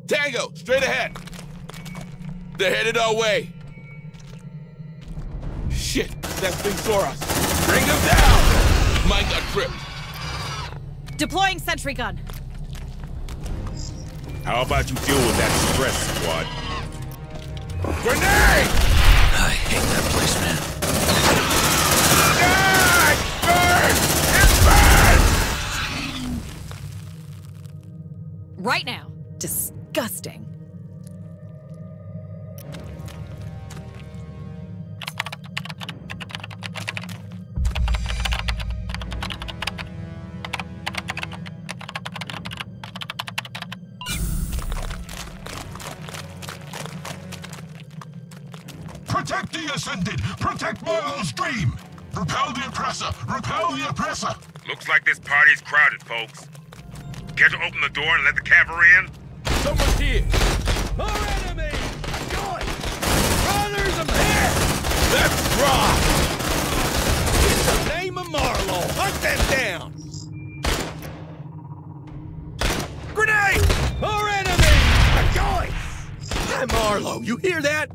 Tango, straight ahead. They're headed our way. Shit, that thing saw us. Bring them down! Mine got tripped. Deploying sentry gun. How about you deal with that stress, squad? Grenade! I hate that place, man. Burn! It's burn! Right now. Disgusting. Protect the Ascended! Protect Marlowe's dream! Repel the oppressor! Repel the oppressor! Looks like this party's crowded, folks. Care to open the door and let the cavalry in? Someone's here! More enemies! I'm going! Brothers, I'm here! Let's rock! In the name of Marlowe, hunt them down! Grenade! More enemies! I'm going! Hi, Marlowe, you hear that?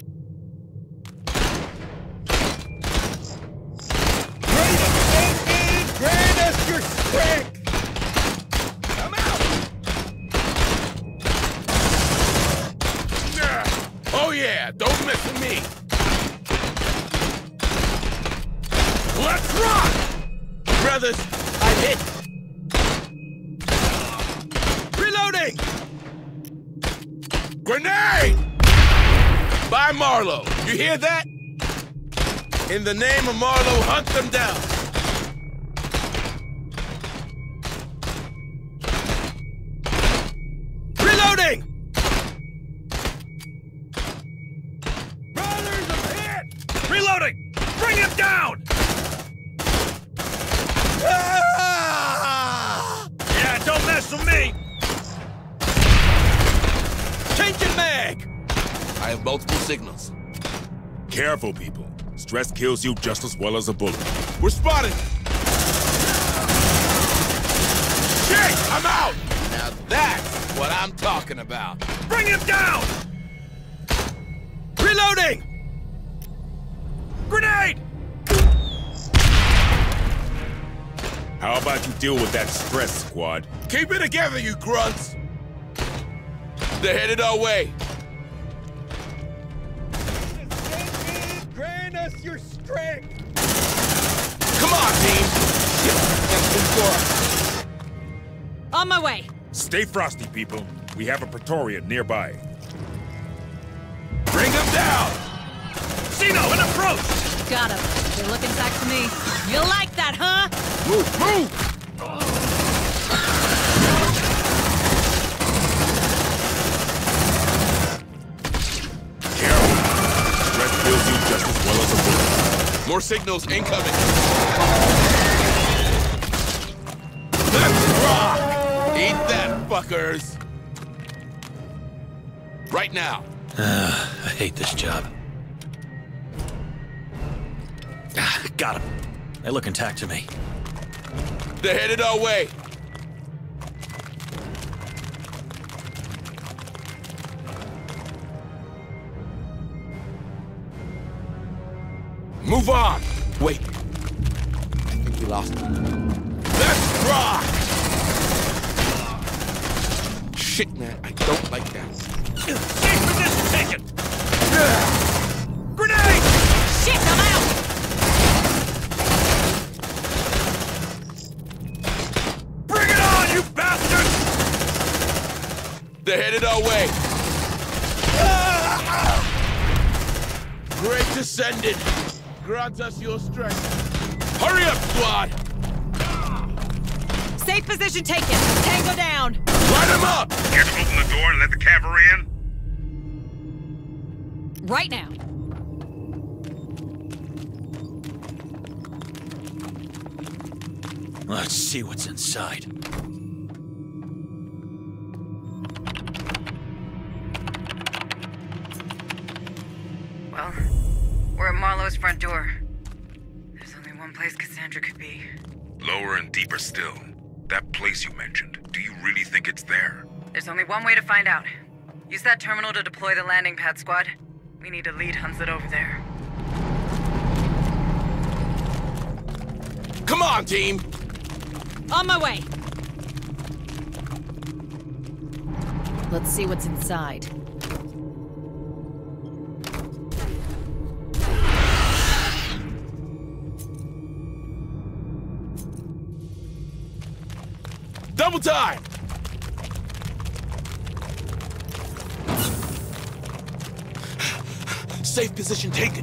Grant us your strength! Come out! Oh yeah, don't mess with me! Let's rock! Brothers, I hit! Reloading! Grenade! By Marlowe, you hear that? In the name of Marlowe, hunt them down! Reloading! Brothers, I'm hit! Reloading! Bring him down! Ah! Yeah, don't mess with me! Changing mag! I have multiple signals. Careful, people. Stress kills you just as well as a bullet. We're spotted! Shit! I'm out! Now that's what I'm talking about. Bring him down! Reloading! Grenade! How about you deal with that stress, squad? Keep it together, you grunts! They're headed our way. Grant us your strength! Come on, team! Shit, that's too far. On my way. Stay frosty, people. We have a Praetorian nearby. Bring them down! Zeno, an approach! Got him. They're looking back to me. You like that, huh? Move, move! Careful. Stress kills you just as well as a bullet. More signals incoming. Let's rock! Eat that, fuckers! Right now. I hate this job. Got him. They look intact to me. They're headed our way. Move on! Wait. I think we lost him. Let's rock! Shit, man, I don't like that. Safe position taken! Grenade! Shit, I'm out! Bring it on, you bastards! They're headed our way. Great Ascended. Grant us your strength. Hurry up, squad! Safe position taken. Tango down. Light him up! Care to open the door and let the cavalry in? Right now. Let's see what's inside. Well, we're at Marlowe's front door. There's only one place Cassandra could be. Lower and deeper still. That place you mentioned. Do you really think it's there? There's only one way to find out. Use that terminal to deploy the landing pad squad. We need to lead Hunslet over there. Come on, team! On my way. Let's see what's inside. Double time! Safe position taken.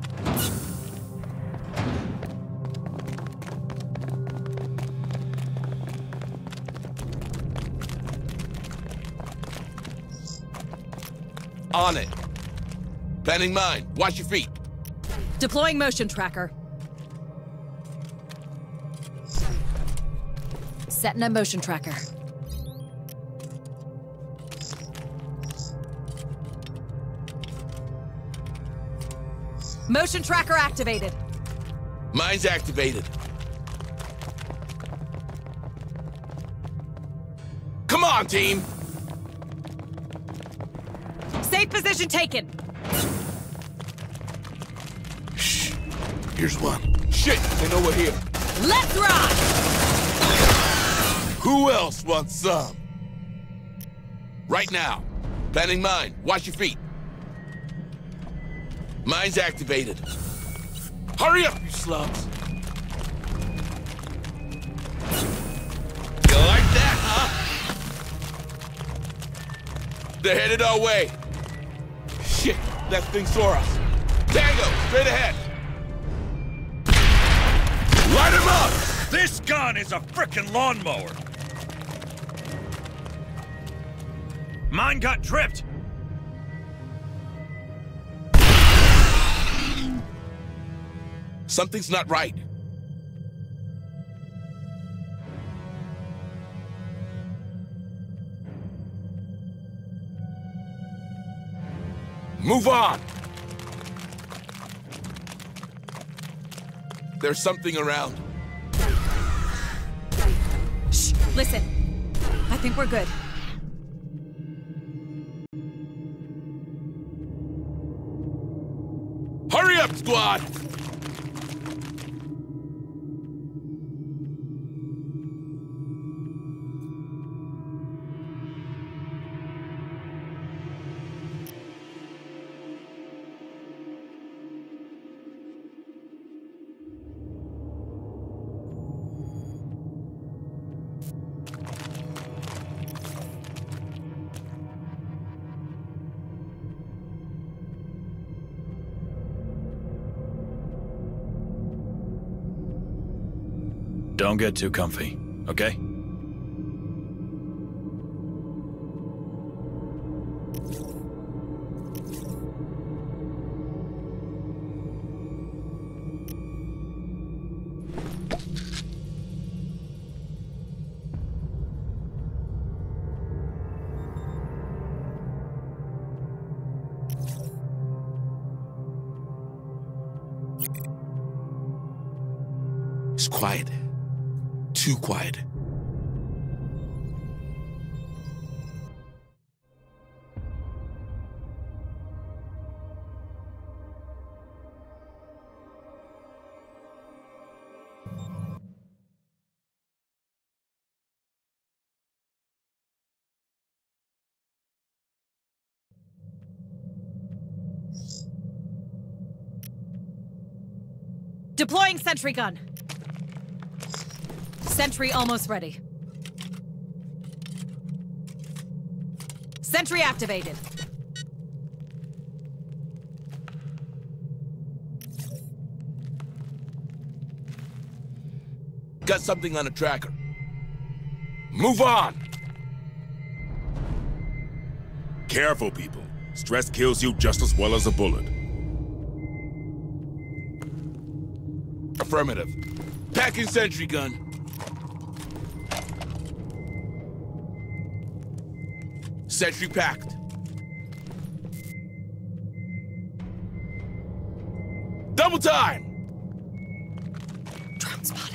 On it. Planning mine. Watch your feet. Deploying motion tracker. Setting a motion tracker. Motion tracker activated. Mine's activated. Come on, team! Safe position taken. Shh. Here's one. Shit, they know we're here. Let's ride! Who else wants some? Right now. Planning mine. Watch your feet. Mine's activated. Hurry up, you slums! You like that, huh? They're headed our way. Shit, that thing saw us. Tango, straight ahead. Light him up! This gun is a frickin' lawnmower! Mine got tripped! Something's not right. Move on! There's something around. Shh, listen. I think we're good. Hurry up, squad! Don't get too comfy, okay? It's quiet. Too quiet. Deploying sentry gun. Sentry almost ready. Sentry activated. Got something on a tracker. Move on! Careful, people. Stress kills you just as well as a bullet. Affirmative. Packing sentry gun. Sentry packed. Double time! Drone spotted.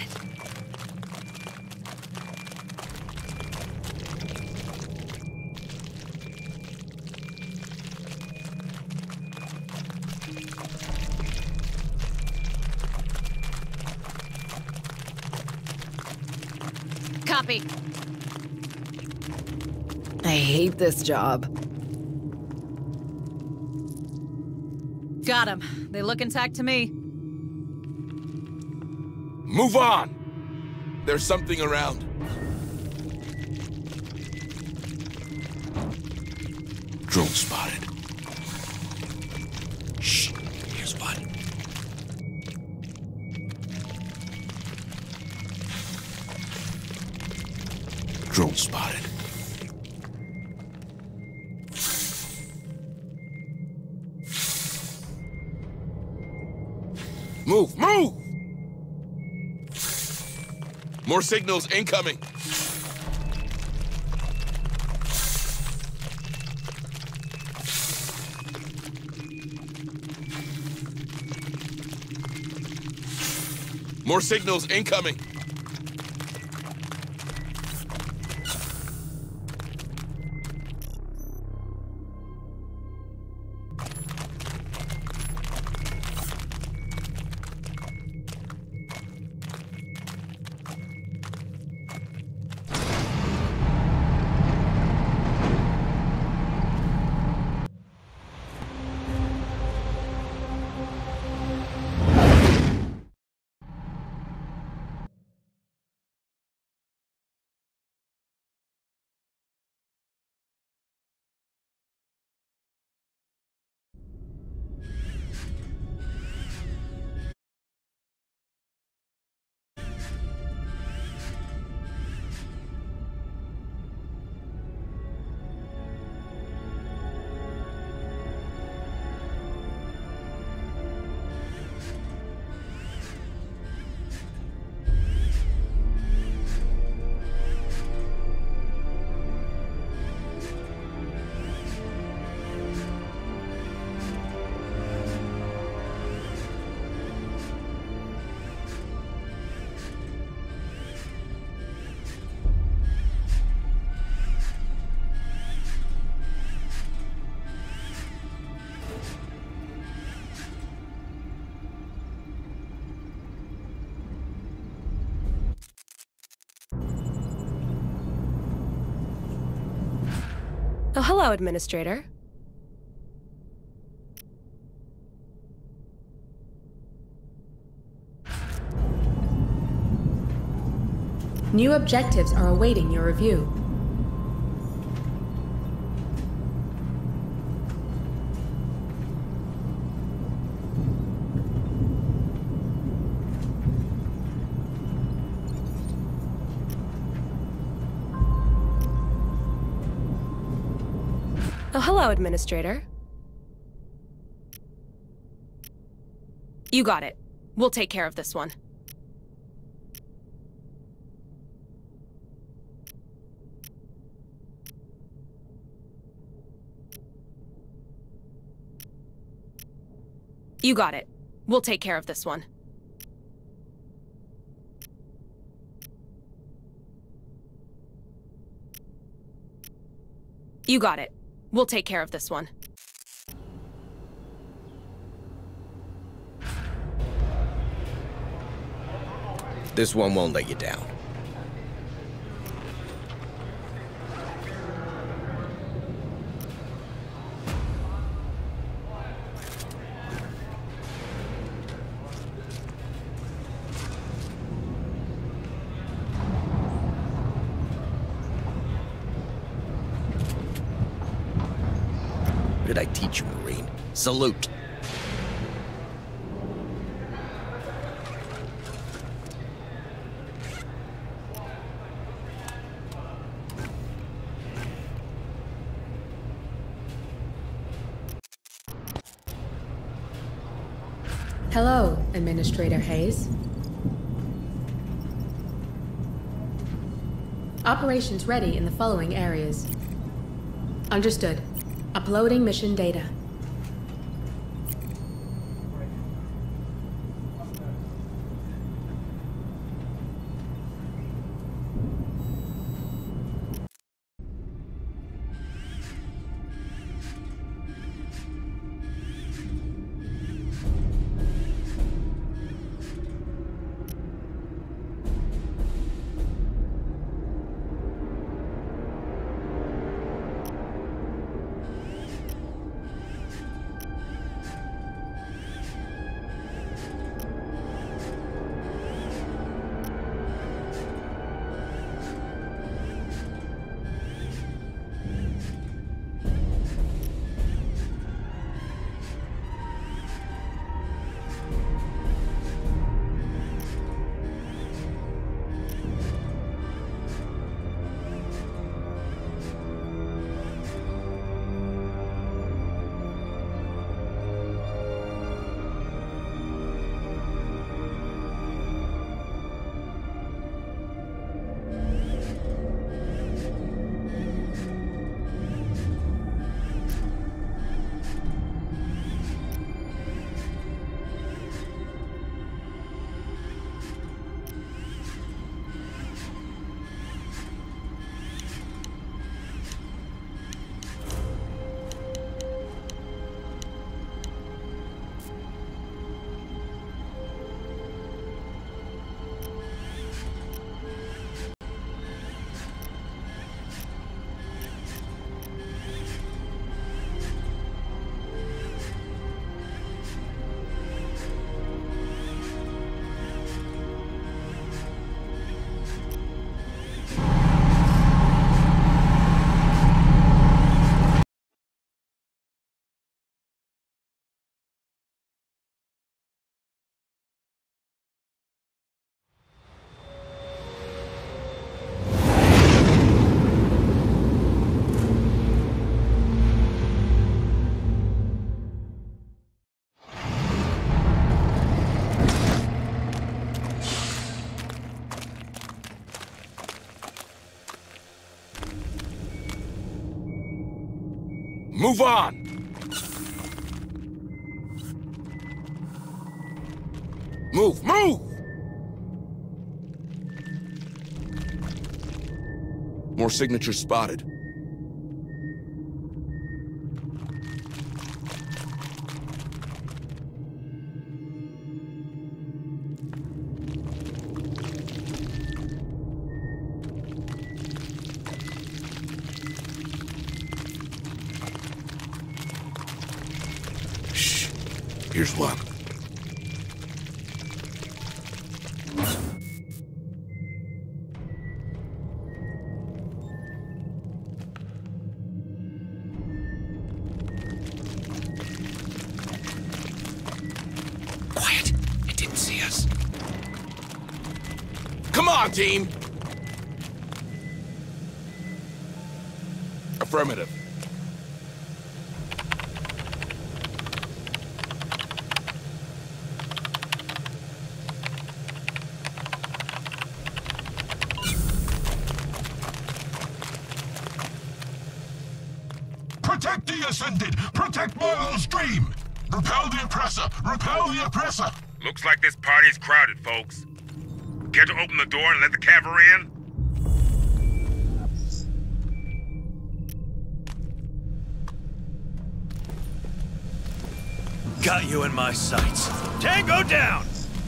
Copy. I hate this job. Got 'em. They look intact to me. Move on! There's something around. Drone spotted. Shh, here's one. Drone spotted. Move, move! More signals incoming. More signals incoming. Oh, hello, Administrator. New objectives are awaiting your review. Oh, hello, Administrator. You got it. We'll take care of this one. You got it. We'll take care of this one. You got it. We'll take care of this one. This one won't let you down. What did I teach you, Marine? Salute. Hello, Administrator Hayes. Operations ready in the following areas. Understood. Uploading mission data. Move on! Move! Move! More signatures spotted. Shh. Here's one. Quiet. It didn't see us. Come on, team! Affirmative. Protect the Ascended! Protect Marlowe's dream! Repel the oppressor! Repel the oppressor! Looks like this party's crowded, folks. Care to open the door and let the cavalry in? Got you in my sights. Tango down!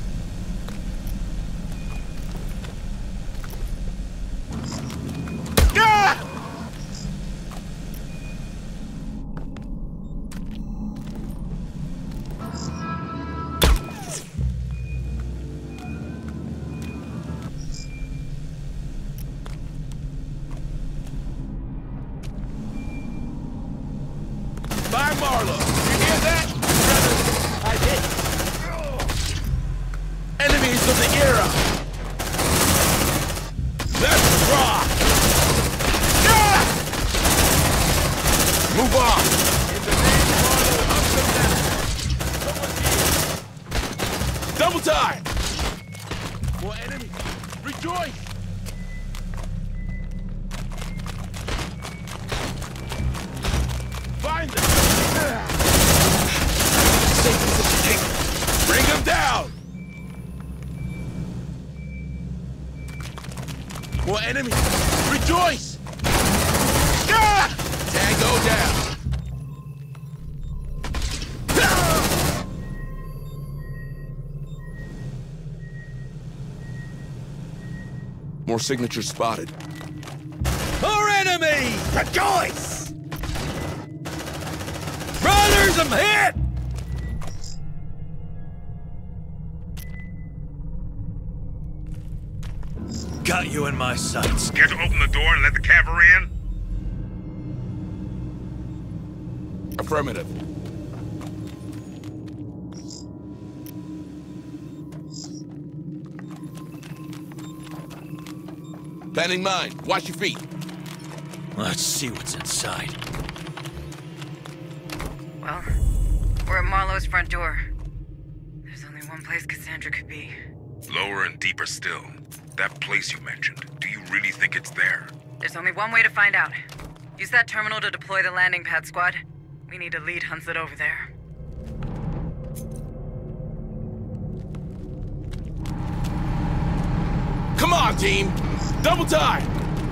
Ah! By Marlowe! You hear that? I did. Enemies of the era! Let's rock! Ah! Move on! In the name of Marlowe, up and down. Double time! More enemies! Rejoice! Find them! Bring them down! More enemies! Rejoice! Ah! Tango down! Ah! More signatures spotted. More enemies! Rejoice! Brothers, I'm hit! Got you in my sights. Care to open the door and let the cavalry in? Affirmative. Planning mine. Watch your feet. Let's see what's inside. Well, we're at Marlowe's front door. There's only one place Cassandra could be. Lower and deeper still. That place you mentioned, do you really think it's there? There's only one way to find out. Use that terminal to deploy the landing pad squad. We need to lead Hunslet over there. Come on, team! Double time!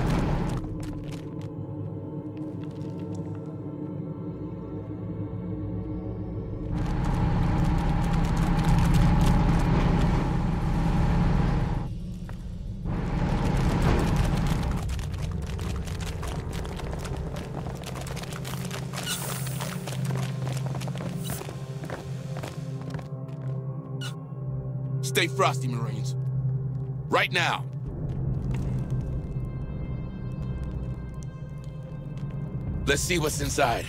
Stay frosty, Marines. Right now. Let's see what's inside.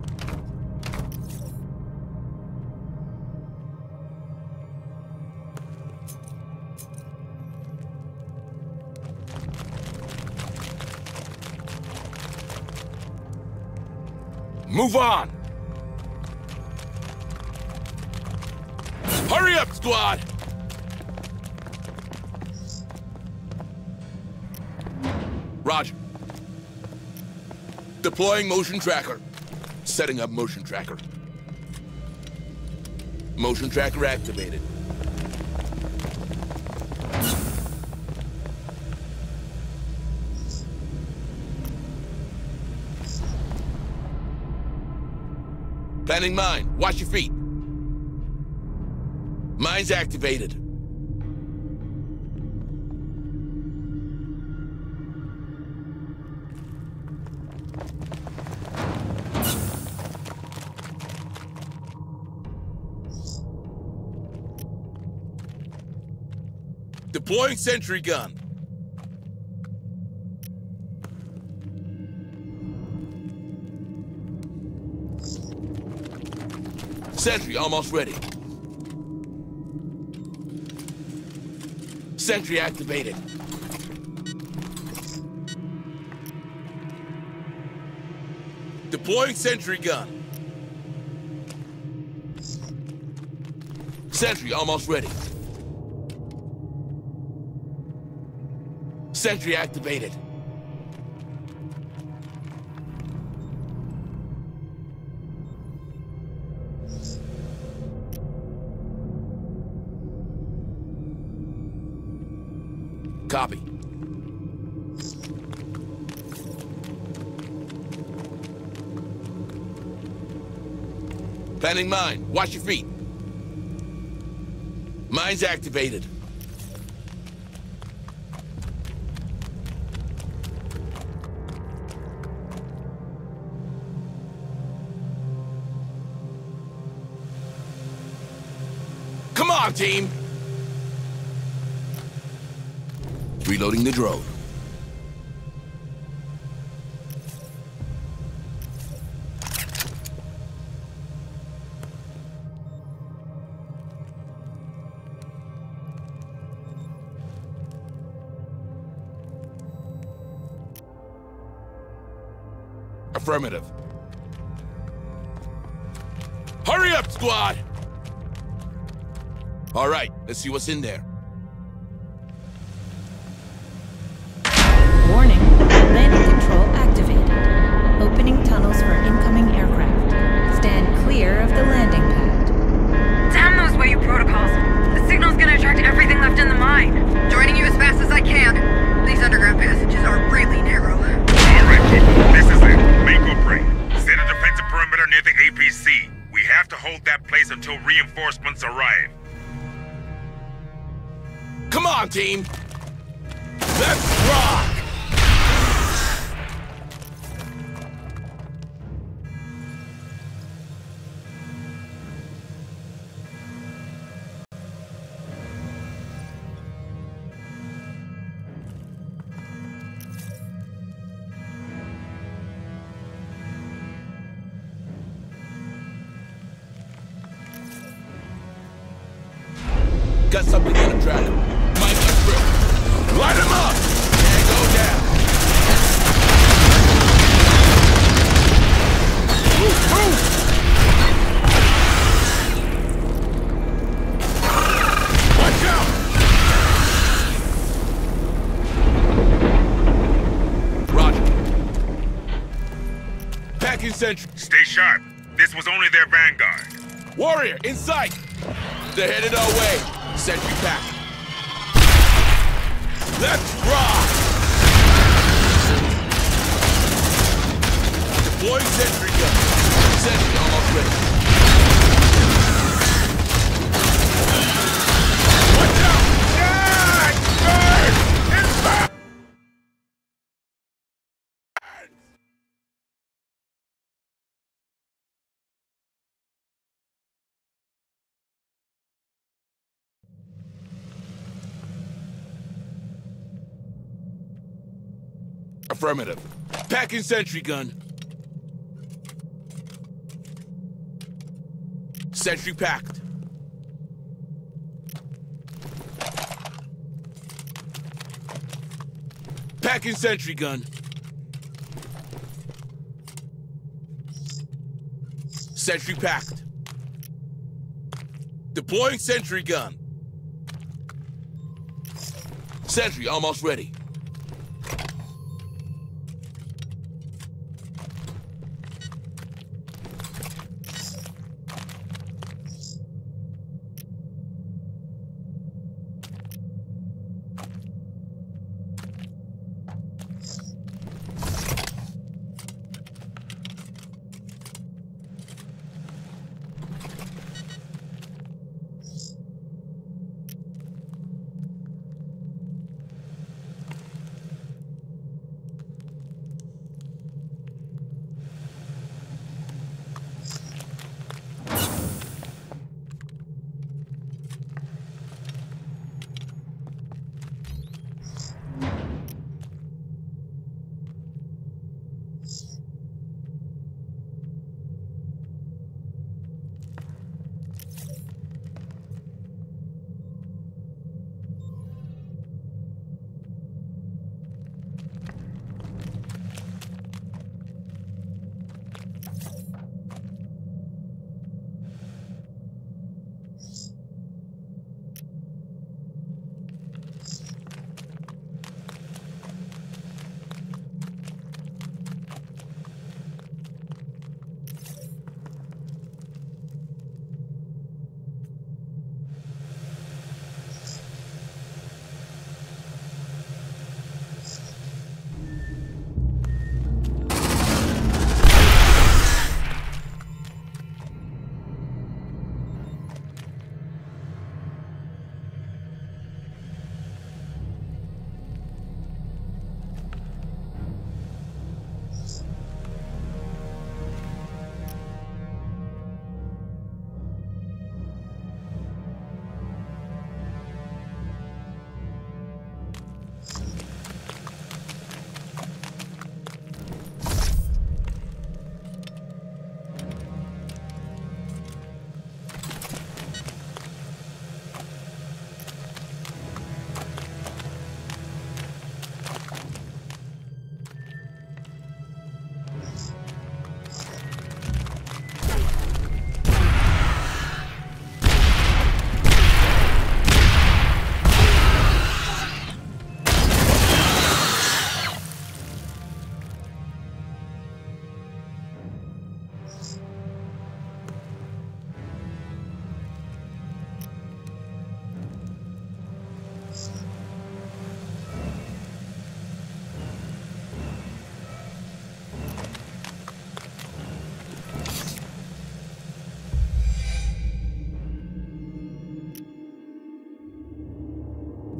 Move on! Hurry up, squad! Roger. Deploying motion tracker. Setting up motion tracker. Motion tracker activated. Planning mine. Watch your feet. Mine's activated. Deploying sentry gun. Sentry almost ready. Sentry activated. Deploying sentry gun. Sentry almost ready. Sentry activated. Copy. Planning mine. Watch your feet. Mine's activated. Come on, team! Reloading the drone. Affirmative. Hurry up, squad! All right, let's see what's in there. Warning. Landing control activated. Opening tunnels for incoming aircraft. Stand clear of the landing pad. Damn those Wei protocols. The signal's gonna attract everything left in the mine. Joining you as fast as I can. These underground passages are really narrow. Alright, people. This is it. Make or break. Set a defensive perimeter near the APC. We have to hold that place until reinforcements arrive. Come on, team! Let's rock! Got something on the tracker. Might get through. Light him up! And go down. Move, move! Watch out! Roger. Packing sentry. Stay sharp. This was only their vanguard. Warrior, in sight! They're headed our way. Sentry pack. Let's rock! Deploying sentry gun. Sentry almost ready. Watch out! Yeah! Burn! It's back! Affirmative. Packing sentry gun. Sentry packed. Packing sentry gun. Sentry packed. Deploying sentry gun. Sentry almost ready.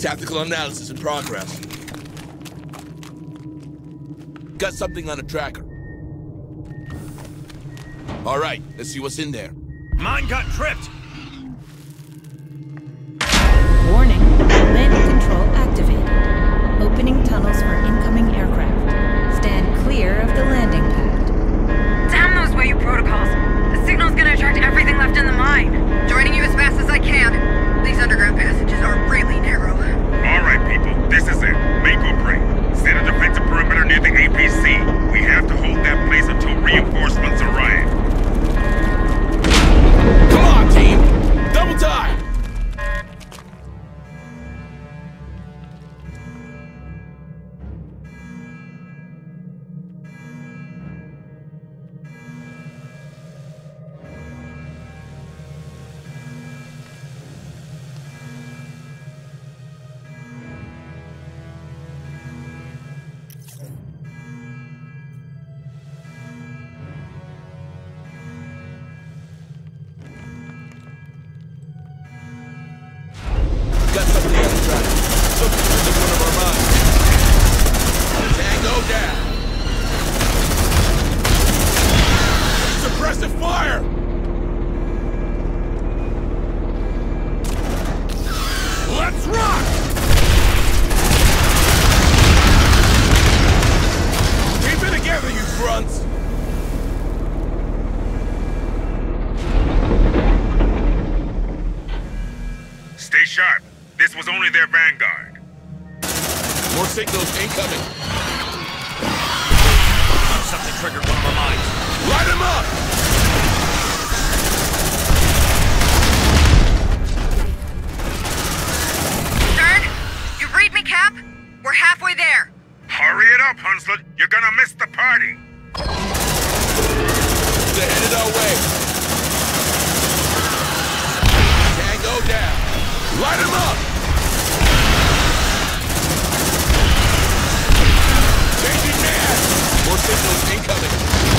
Tactical analysis in progress. Got something on a tracker. All right, let's see what's in there. Mine got tripped! Warning, landing control activated. Opening tunnels for incoming aircraft. Stand clear of the landing pad. Damn those Wayuu protocols. The signal's gonna attract everything left in the mine. Joining you as fast as I can. These underground passages are really narrow. Alright, people, this is it. Make or break. Set a defensive perimeter near the APC. We have to hold that place until reinforcements arrive. Come on, team! Double time! Got something on the track. Something in one of our mines. Tango down. Suppressive fire! Let's rock! Keep it together, you grunts! Stay sharp. This was only their vanguard. More signals incoming. Something triggered one of our mines. Light them up! Stern, you read me, Cap? We're halfway there. Hurry it up, Hunslet. You're gonna miss the party. They're headed our way. Tango down. Light them up! Changing man! More signals incoming.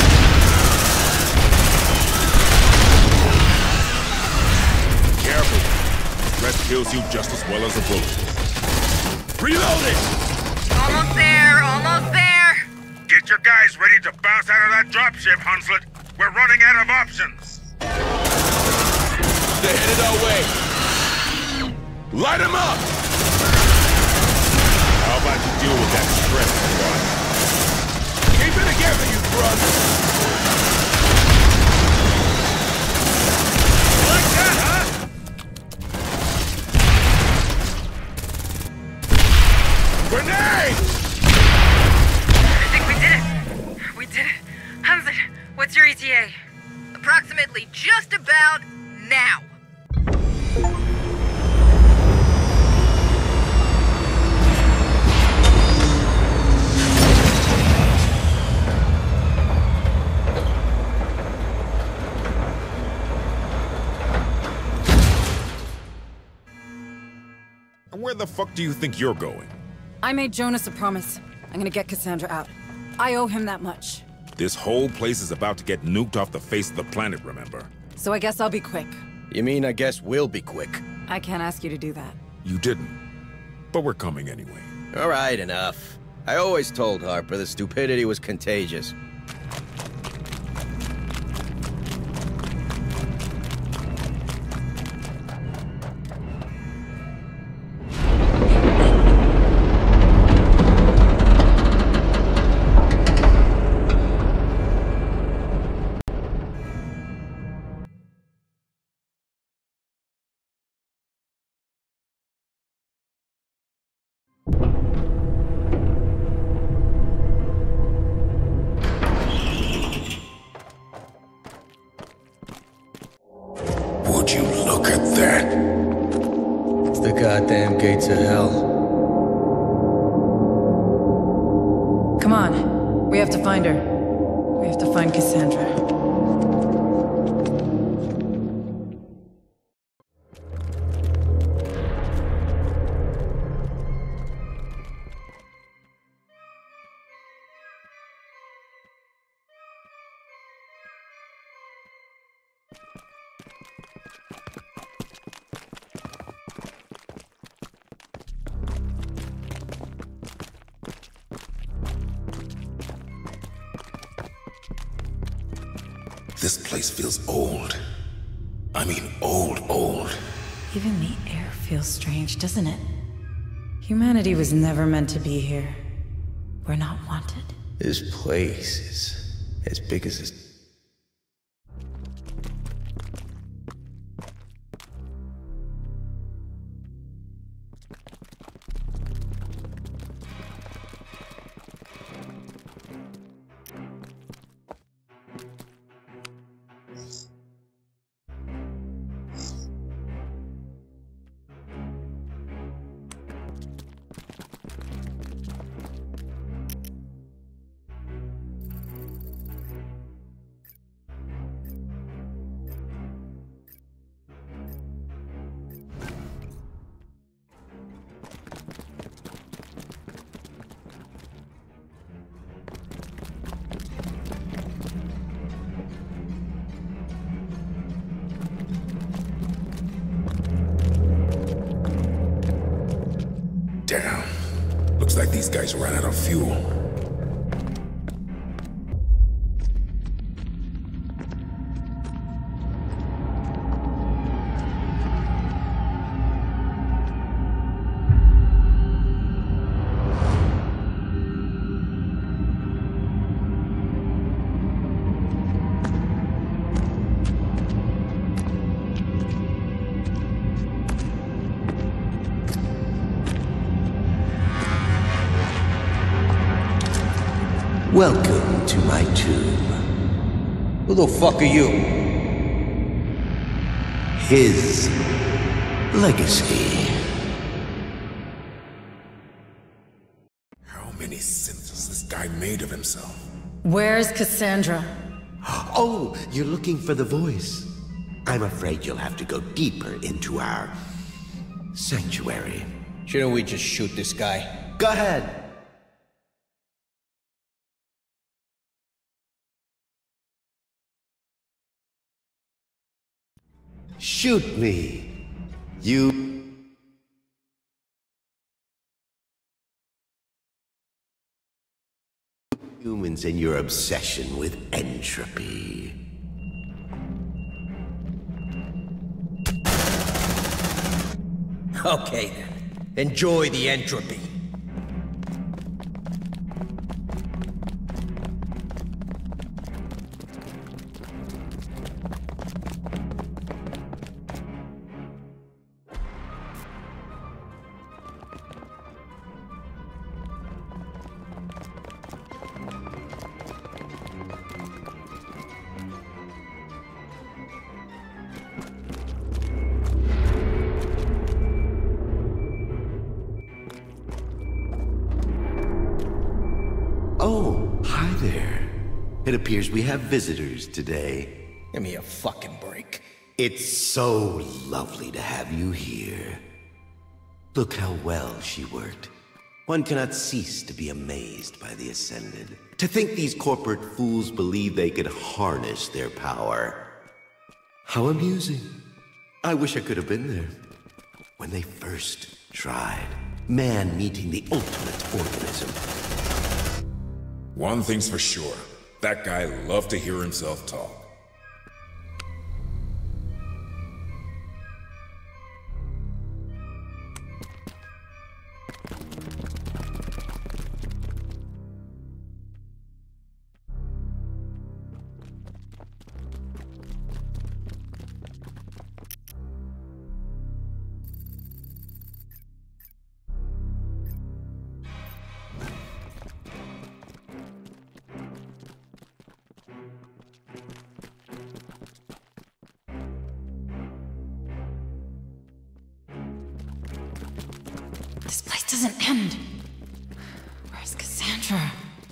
Careful. Stress kills you just as well as a bullet. Reloading! Almost there, almost there. Get your guys ready to bounce out of that dropship, Hunslet. We're running out of options. They're headed our way. Light them up! How about you deal with that stress, squad? Keep it together, you grunts! Like that, huh? Grenade! I think we did it. We did it. Hunslet, what's your ETA? Approximately just about now. And where the fuck do you think you're going? I made Jonas a promise. I'm gonna get Cassandra out. I owe him that much. This whole place is about to get nuked off the face of the planet, remember? So I guess I'll be quick. You mean I guess we'll be quick? I can't ask you to do that. You didn't. But we're coming anyway. All right, enough. I always told Harper the stupidity was contagious. Would you look at that? It's the goddamn gates of hell. Come on. We have to find her. We have to find Cassandra. This place feels old. I mean old. Even the air feels strange, doesn't it? Humanity was never meant to be here. We're not wanted. This place is as big as this. Damn. Looks like these guys ran out of fuel. Welcome to my tomb. Who the fuck are you? His legacy. How many sins has this guy made of himself? Where's Cassandra? Oh, you're looking for the voice. I'm afraid you'll have to go deeper into our sanctuary. Shouldn't we just shoot this guy? Go ahead. Shoot me, you... humans and your obsession with entropy. Okay then. Enjoy the entropy. Oh, hi there. It appears we have visitors today. Give me a fucking break. It's so lovely to have you here. Look how well she worked. One cannot cease to be amazed by the Ascended. To think these corporate fools believe they could harness their power. How amusing. I wish I could have been there. When they first tried. Man meeting the ultimate organism. One thing's for sure. That guy loved to hear himself talk. This place doesn't end. Where's Cassandra?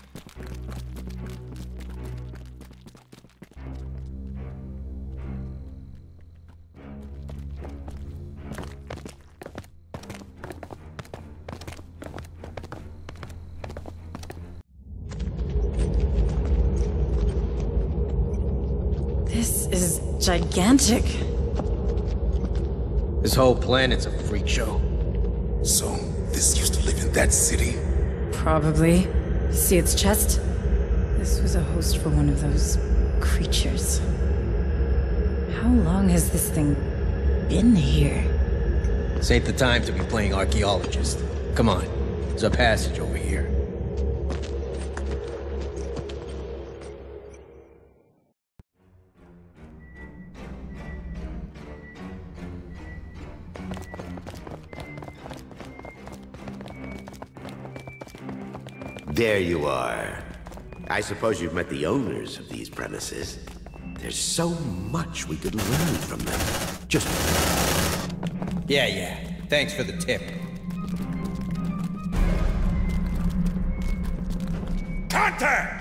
This is gigantic. This whole planet's a freak show. So, this used to live in that city? Probably. See its chest? This was a host for one of those creatures. How long has this thing been here? This ain't the time to be playing archaeologist. Come on, there's a passage over here. There you are. I suppose you've met the owners of these premises. There's so much we could learn from them. Just... Yeah. Thanks for the tip. Contact!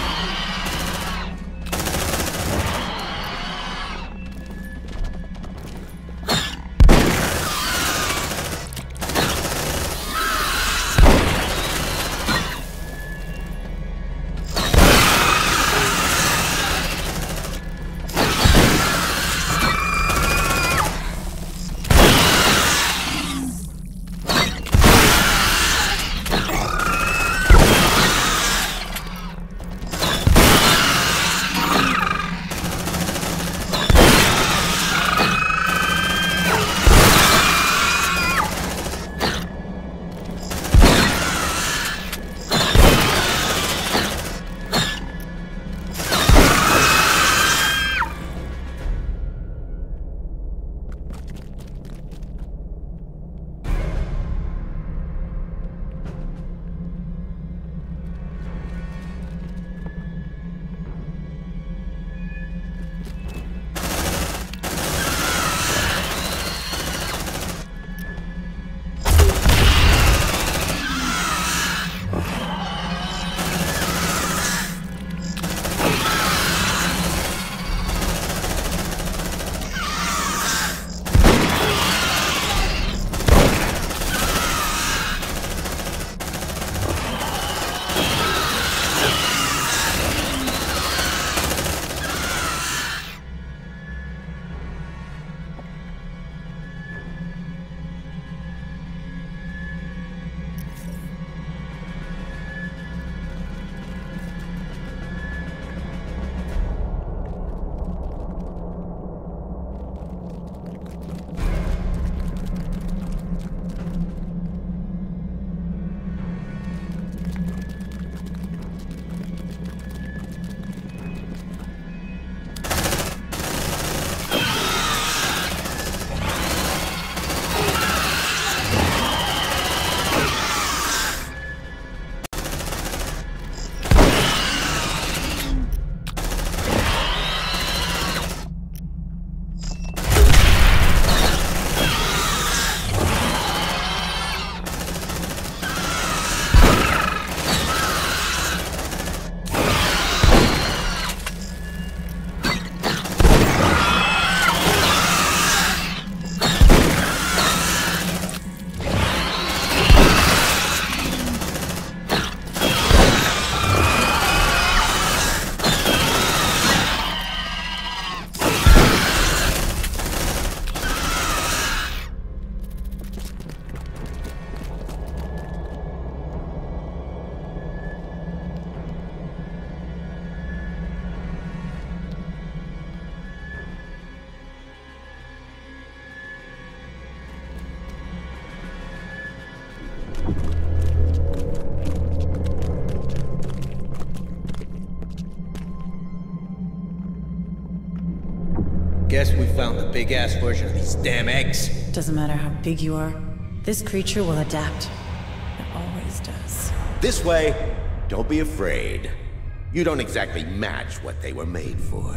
Guess we found the big-ass version of these damn eggs. Doesn't matter how big you are, this creature will adapt. It always does. This way. Don't be afraid. You don't exactly match what they were made for.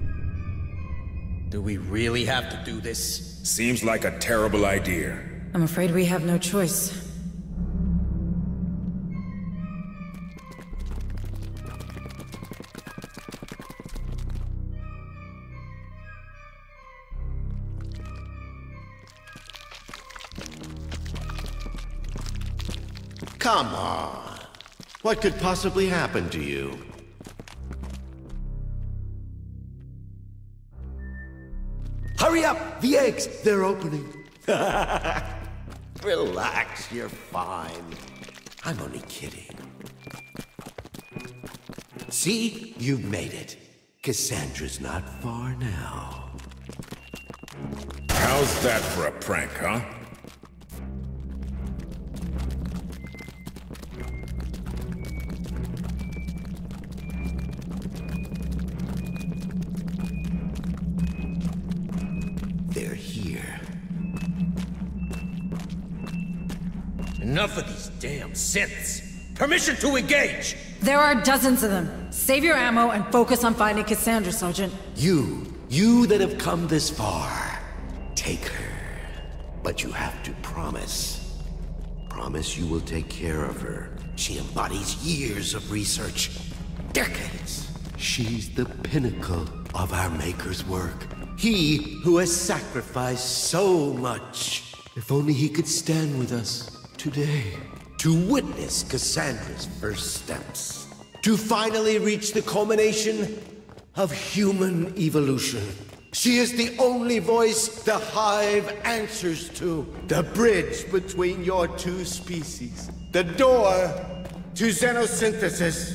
Do we really have to do this? Seems like a terrible idea. I'm afraid we have no choice. Come on. What could possibly happen to you? Hurry up! The eggs! They're opening. Relax, you're fine. I'm only kidding. See? You made it. Cassandra's not far now. How's that for a prank, huh? They're here. Enough of these damn synths. Permission to engage! There are dozens of them. Save your ammo and focus on finding Cassandra, Sergeant. You that have come this far, take her. But you have to promise. Promise you will take care of her. She embodies years of research. Decades. She's the pinnacle of our Maker's work. He who has sacrificed so much. If only he could stand with us today. To witness Cassandra's first steps. To finally reach the culmination of human evolution. She is the only voice the Hive answers to. The bridge between your two species. The door to xenosynthesis.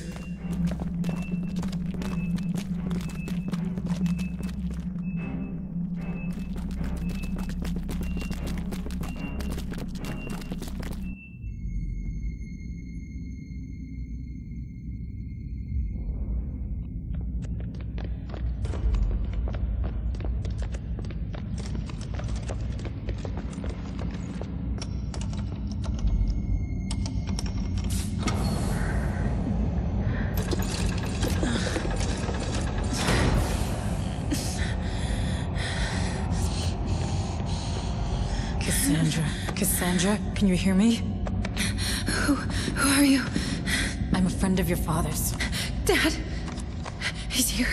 Cassandra, can you hear me? Who are you? I'm a friend of your father's. Dad! He's here.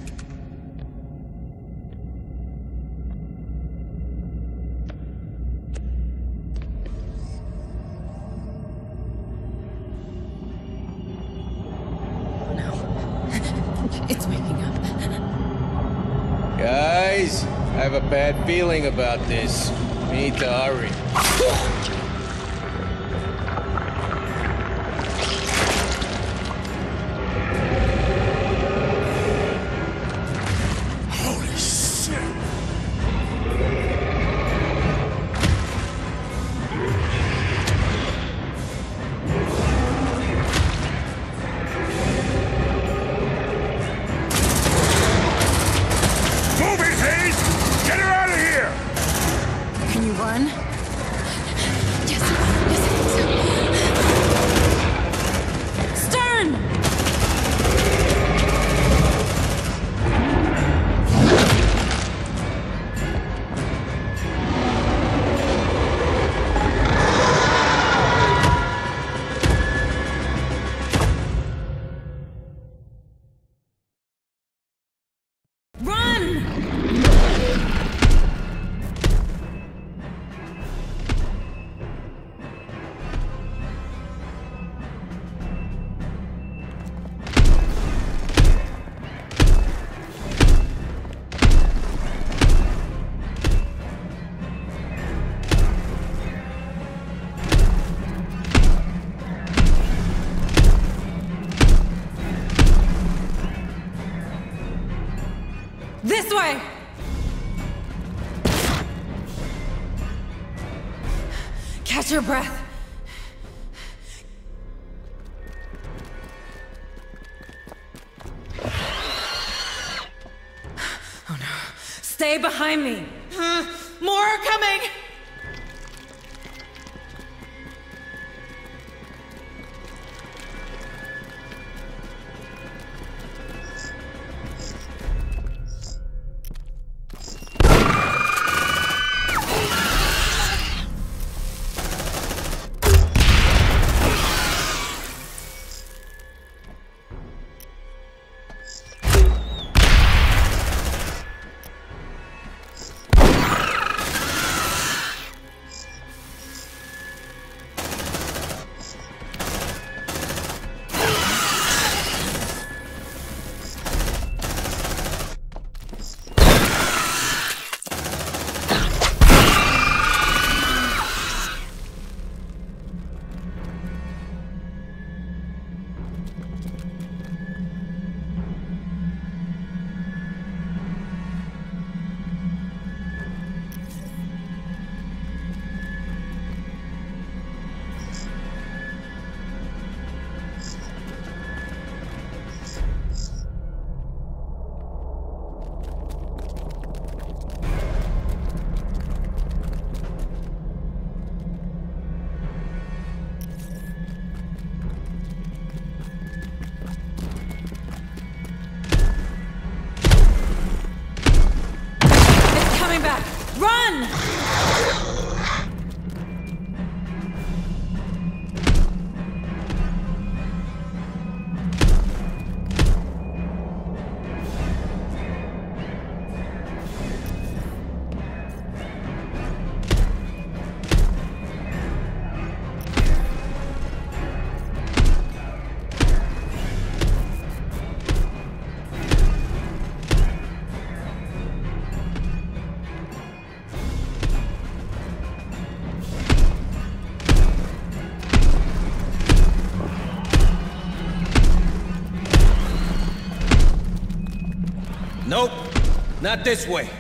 No. It's waking up. Guys, I have a bad feeling about this. We need to hurry. Holy shit! Move it, Hayes! Get her out of here! Can you run? Yes. Stern! This way! Catch your breath. Oh no. Stay behind me. More are coming! Run! Nope, not this way.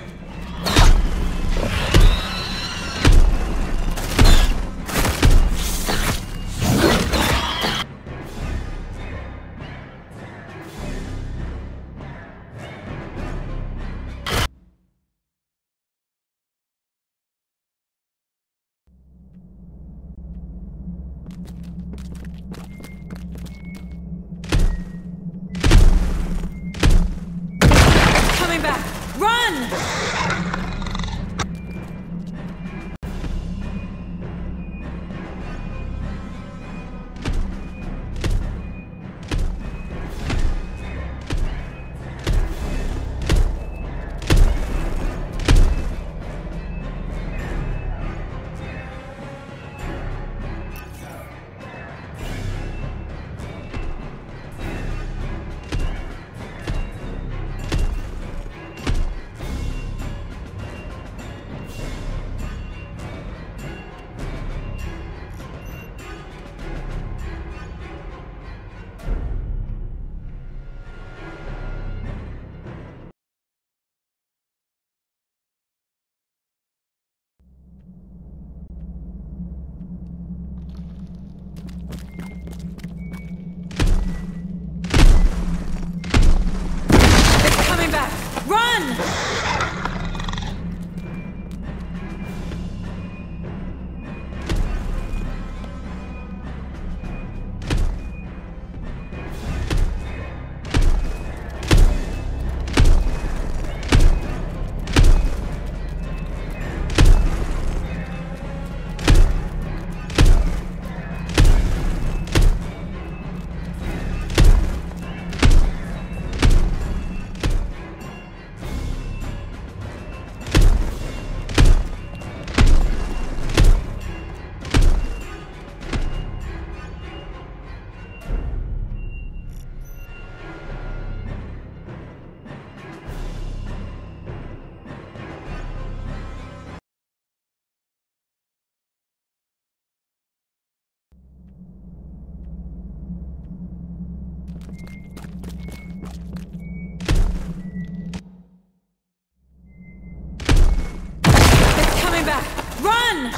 Run!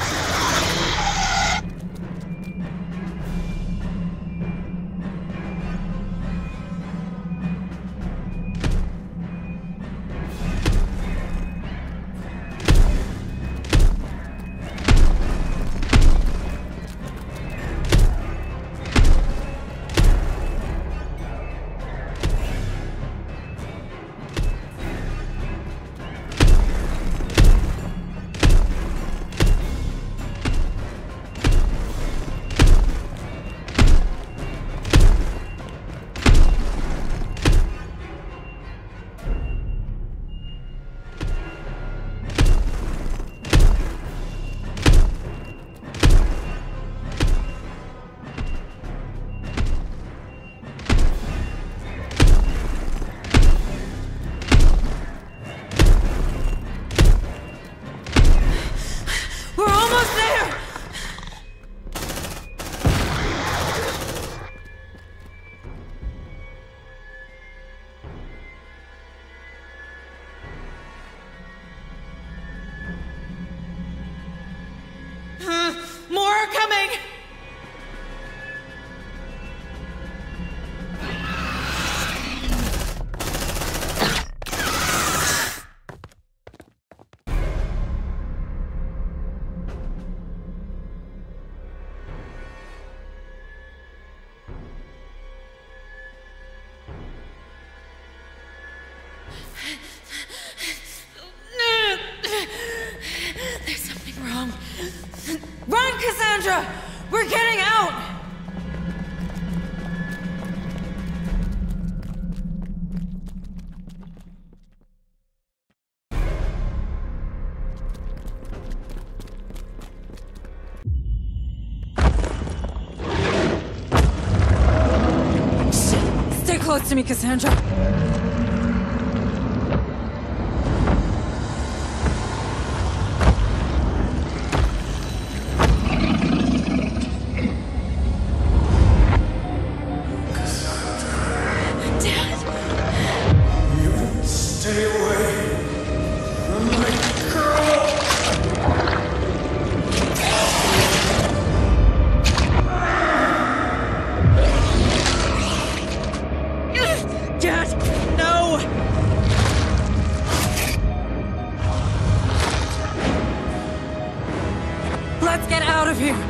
close to me, Cassandra. Stay away from my girl! Dad, no! Let's get out of here!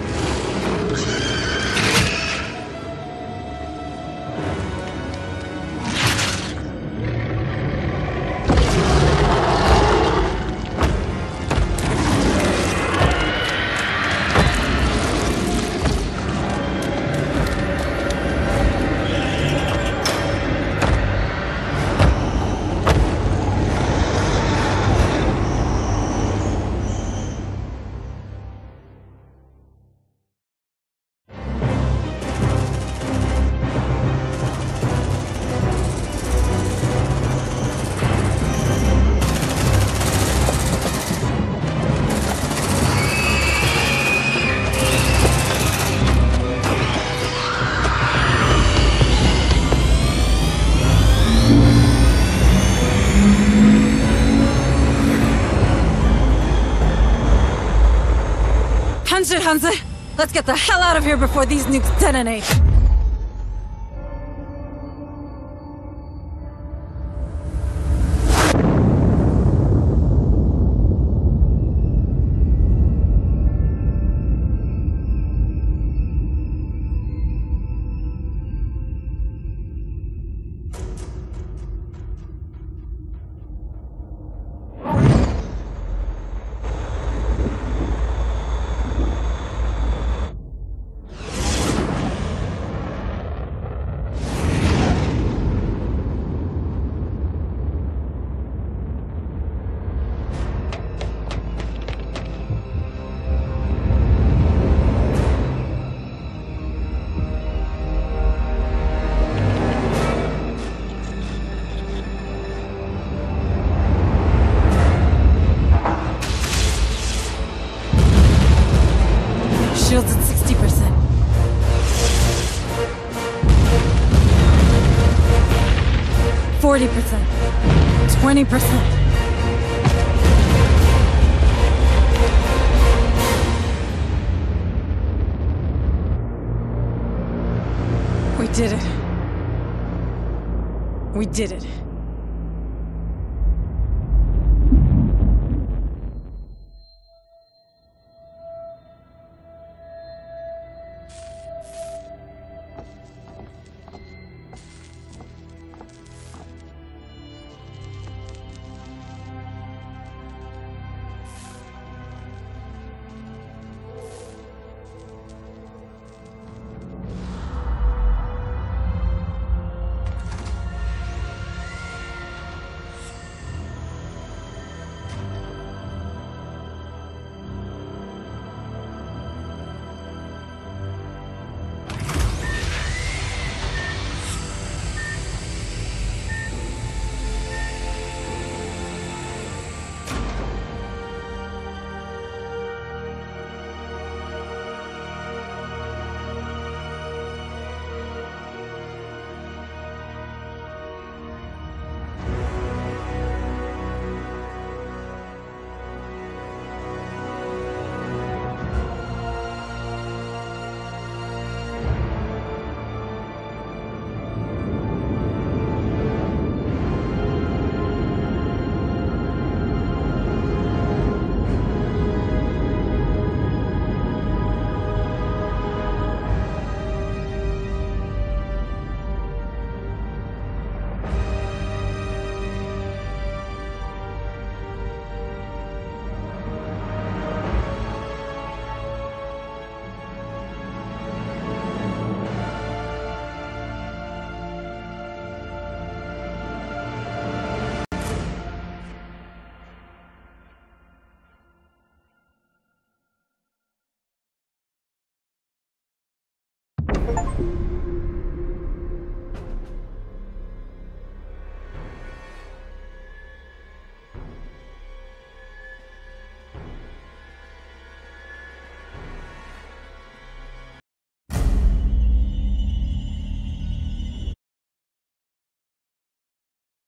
Hanse, let's get the hell out of here before these nukes detonate! Shields at 60%. 40%. 20%. We did it. We did it.